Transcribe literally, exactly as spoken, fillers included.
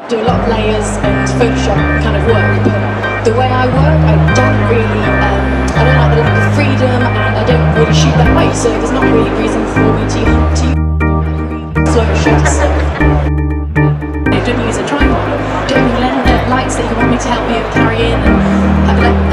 do a lot of layers and Photoshop kind of work, but the way I work, I don't really, um, I don't like the lack of freedom, and I don't really shoot that way, so there's not really a reason for me to, to slow shutter stuff. I don't use a tripod, don't use uh, lights that you want me to help me carry in, and I let